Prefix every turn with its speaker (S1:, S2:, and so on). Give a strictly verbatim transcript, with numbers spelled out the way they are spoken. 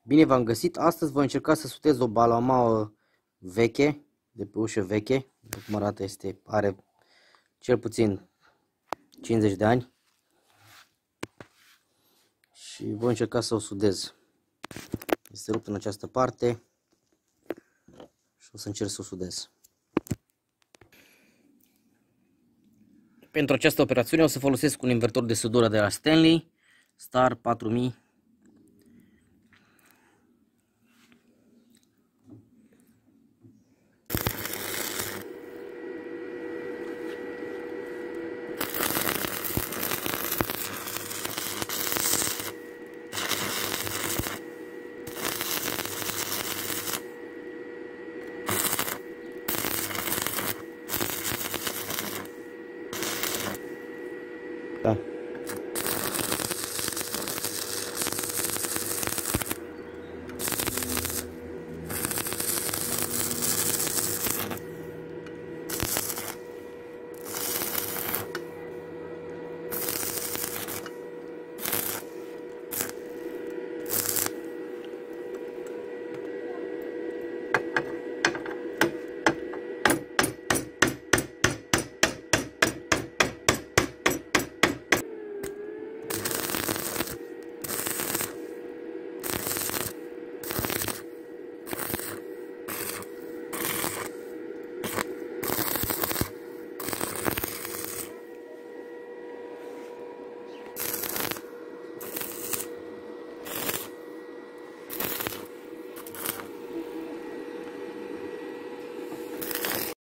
S1: Bine v-am găsit. Astăzi voi încerca să sutez o balamaua veche, de pe ușă veche. După cum arată, este, are cel puțin cincizeci de ani. Și voi încerca să o sudez. Este rupt în această parte și o să încerc să o sudez. Pentru această operațiune o să folosesc un invertor de sudură de la Stanley Star patru mii